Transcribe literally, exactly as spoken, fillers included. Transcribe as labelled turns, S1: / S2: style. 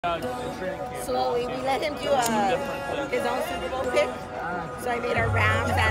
S1: Slowly, we let him do a, his own Super Bowl pick. So I made our rounds out